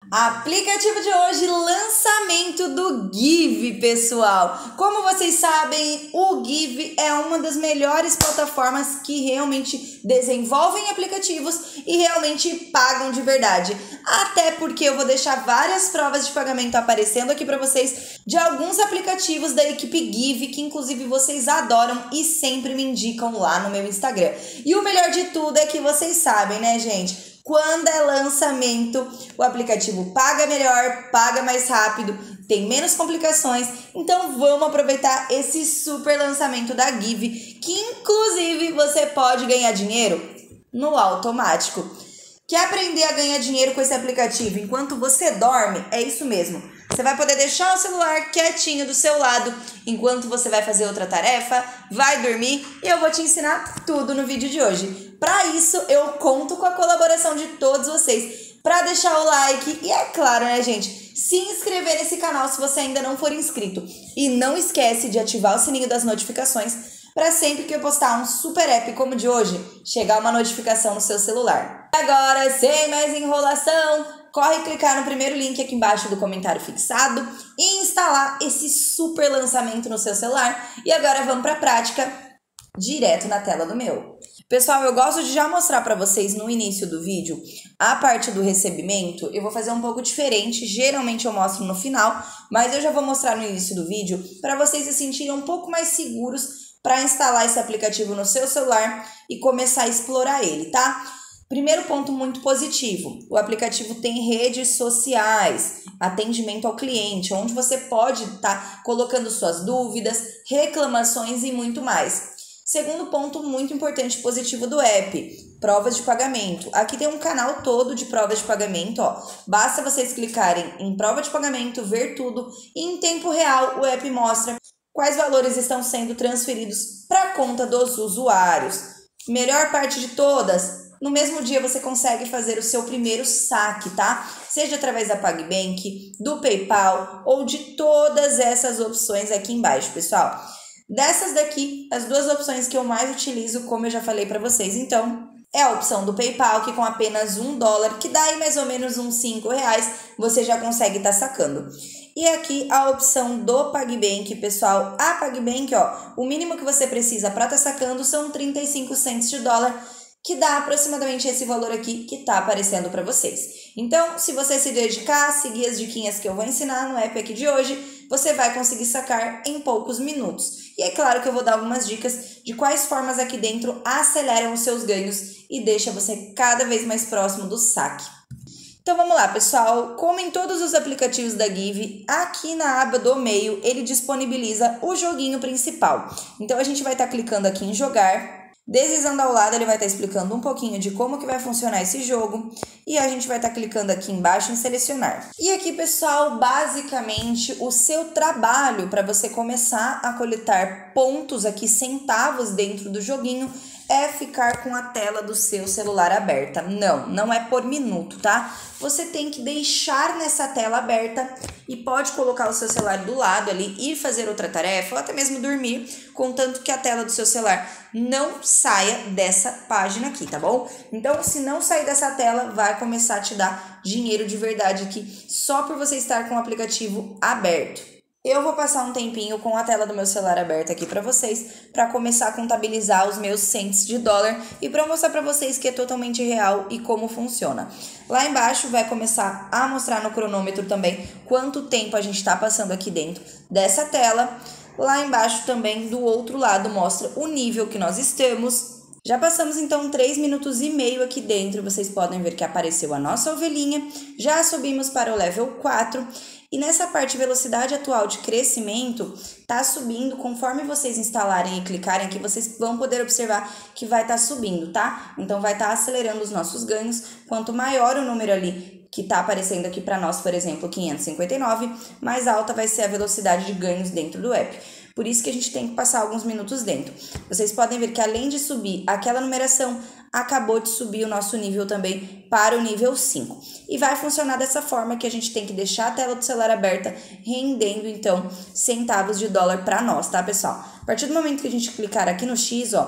Aplicativo de hoje, lançamento do Give, pessoal. Como vocês sabem, o Give é uma das melhores plataformas que realmente desenvolvem aplicativos e realmente pagam de verdade. Até porque eu vou deixar várias provas de pagamento aparecendo aqui para vocês de alguns aplicativos da equipe Give, que inclusive vocês adoram e sempre me indicam lá no meu Instagram. E o melhor de tudo é que vocês sabem, né, gente? Quando é lançamento, o aplicativo paga melhor, paga mais rápido, tem menos complicações. Então vamos aproveitar esse super lançamento da Give, que inclusive você pode ganhar dinheiro no automático. Quer aprender a ganhar dinheiro com esse aplicativo enquanto você dorme? É isso mesmo. Você vai poder deixar o celular quietinho do seu lado enquanto você vai fazer outra tarefa, vai dormir e eu vou te ensinar tudo no vídeo de hoje. Para isso, eu conto com a colaboração de todos vocês para deixar o like e, é claro, né, gente, se inscrever nesse canal se você ainda não for inscrito. E não esquece de ativar o sininho das notificações para sempre que eu postar um super app como o de hoje, chegar uma notificação no seu celular. Agora, sem mais enrolação, corre clicar no primeiro link aqui embaixo do comentário fixado e instalar esse super lançamento no seu celular. E agora vamos para a prática, direto na tela do meu. Pessoal, eu gosto de já mostrar para vocês no início do vídeo a parte do recebimento. Eu vou fazer um pouco diferente, geralmente eu mostro no final, mas eu já vou mostrar no início do vídeo para vocês se sentirem um pouco mais seguros para instalar esse aplicativo no seu celular e começar a explorar ele, tá? Primeiro ponto muito positivo, o aplicativo tem redes sociais, atendimento ao cliente, onde você pode estar colocando suas dúvidas, reclamações e muito mais. Segundo ponto muito importante positivo do app, provas de pagamento. Aqui tem um canal todo de provas de pagamento, ó. Basta vocês clicarem em prova de pagamento, ver tudo e em tempo real o app mostra quais valores estão sendo transferidos para a conta dos usuários. Melhor parte de todas, no mesmo dia você consegue fazer o seu primeiro saque, tá? Seja através da PagBank, do PayPal ou de todas essas opções aqui embaixo, pessoal. Dessas daqui, as duas opções que eu mais utilizo, como eu já falei para vocês, então, é a opção do PayPal, que com apenas $1, que dá aí mais ou menos uns R$5, você já consegue estar sacando. E aqui a opção do PagBank, pessoal. A PagBank, ó, o mínimo que você precisa para estar sacando são 35 cents de dólar, que dá aproximadamente esse valor aqui que tá aparecendo para vocês. Então, se você se dedicar, seguir as diquinhas que eu vou ensinar no app aqui de hoje, você vai conseguir sacar em poucos minutos. E é claro que eu vou dar algumas dicas de quais formas aqui dentro aceleram os seus ganhos e deixa você cada vez mais próximo do saque. Então vamos lá, pessoal. Como em todos os aplicativos da Give, aqui na aba do meio ele disponibiliza o joguinho principal. Então a gente vai estar clicando aqui em jogar. Deslizando ao lado, ele vai estar explicando um pouquinho de como que vai funcionar esse jogo e a gente vai estar clicando aqui embaixo em selecionar. E aqui, pessoal, basicamente o seu trabalho para você começar a coletar pontos aqui, centavos dentro do joguinho, é ficar com a tela do seu celular aberta. Não é por minuto, tá? Você tem que deixar nessa tela aberta e pode colocar o seu celular do lado ali e fazer outra tarefa ou até mesmo dormir, contanto que a tela do seu celular não saia dessa página aqui, tá bom? Então, se não sair dessa tela, vai começar a te dar dinheiro de verdade aqui só por você estar com o aplicativo aberto. Eu vou passar um tempinho com a tela do meu celular aberta aqui para vocês, para começar a contabilizar os meus cents de dólar e para mostrar para vocês que é totalmente real e como funciona. Lá embaixo vai começar a mostrar no cronômetro também quanto tempo a gente está passando aqui dentro dessa tela. Lá embaixo também do outro lado mostra o nível que nós estamos. Já passamos então 3 minutos e meio aqui dentro, vocês podem ver que apareceu a nossa ovelhinha, já subimos para o level 4 e nessa parte velocidade atual de crescimento tá subindo, conforme vocês instalarem e clicarem aqui, vocês vão poder observar que vai estar subindo, tá? Então vai estar acelerando os nossos ganhos, quanto maior o número ali que tá aparecendo aqui para nós, por exemplo, 559, mais alta vai ser a velocidade de ganhos dentro do app. Por isso que a gente tem que passar alguns minutos dentro. Vocês podem ver que além de subir aquela numeração, acabou de subir o nosso nível também para o nível 5. E vai funcionar dessa forma que a gente tem que deixar a tela do celular aberta, rendendo então centavos de dólar para nós, tá, pessoal? A partir do momento que a gente clicar aqui no X, ó,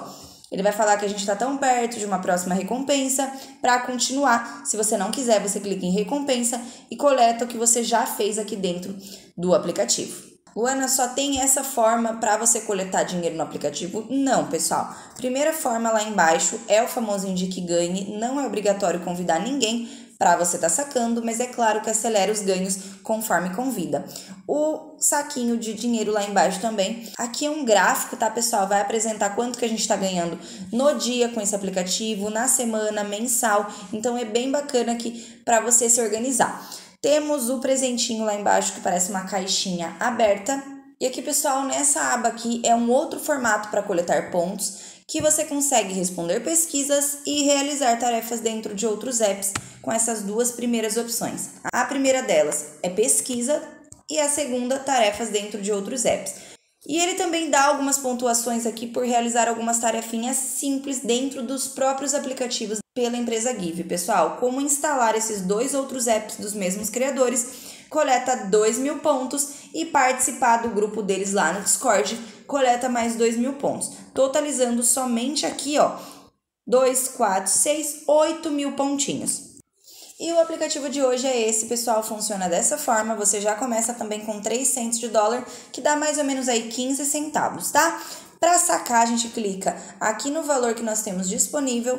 Ele vai falar que a gente está tão perto de uma próxima recompensa. Para continuar, se você não quiser, você clica em recompensa e coleta o que você já fez aqui dentro do aplicativo. Luana, só tem essa forma para você coletar dinheiro no aplicativo? Não, pessoal. Primeira forma lá embaixo é o famoso Indique Ganhe. Não é obrigatório convidar ninguém para você estar sacando, mas é claro que acelera os ganhos conforme convida. O saquinho de dinheiro lá embaixo também. Aqui é um gráfico, tá, pessoal? Vai apresentar quanto que a gente está ganhando no dia com esse aplicativo, na semana, mensal. Então é bem bacana aqui para você se organizar. Temos o presentinho lá embaixo que parece uma caixinha aberta. E aqui, pessoal, nessa aba aqui é um outro formato para coletar pontos que você consegue responder pesquisas e realizar tarefas dentro de outros apps com essas duas primeiras opções. A primeira delas é pesquisa e a segunda, tarefas dentro de outros apps. E ele também dá algumas pontuações aqui por realizar algumas tarefinhas simples dentro dos próprios aplicativos pela empresa Give. Pessoal, como instalar esses dois outros apps dos mesmos criadores, coleta 2.000 pontos e participar do grupo deles lá no Discord, coleta mais 2.000 pontos, totalizando somente aqui, ó, 2, 4, 6, 8.000 pontinhos. E o aplicativo de hoje é esse, pessoal, funciona dessa forma. Você já começa também com 3 centos de dólar, que dá mais ou menos aí 15 centavos, tá? Para sacar, a gente clica aqui no valor que nós temos disponível.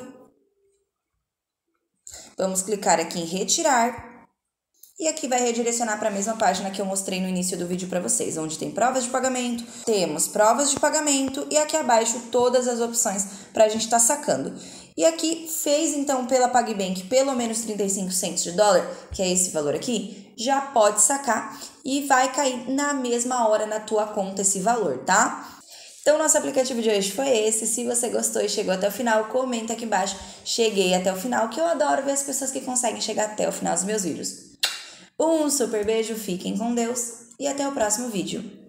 Vamos clicar aqui em retirar. E aqui vai redirecionar para a mesma página que eu mostrei no início do vídeo para vocês, onde tem provas de pagamento, temos provas de pagamento e aqui abaixo todas as opções para a gente estar sacando. E aqui fez então pela PagBank pelo menos 35 centos de dólar, que é esse valor aqui, já pode sacar e vai cair na mesma hora na tua conta esse valor, tá? Então, nosso aplicativo de hoje foi esse. Se você gostou e chegou até o final, comenta aqui embaixo. Cheguei até o final, que eu adoro ver as pessoas que conseguem chegar até o final dos meus vídeos. Um super beijo, fiquem com Deus e até o próximo vídeo.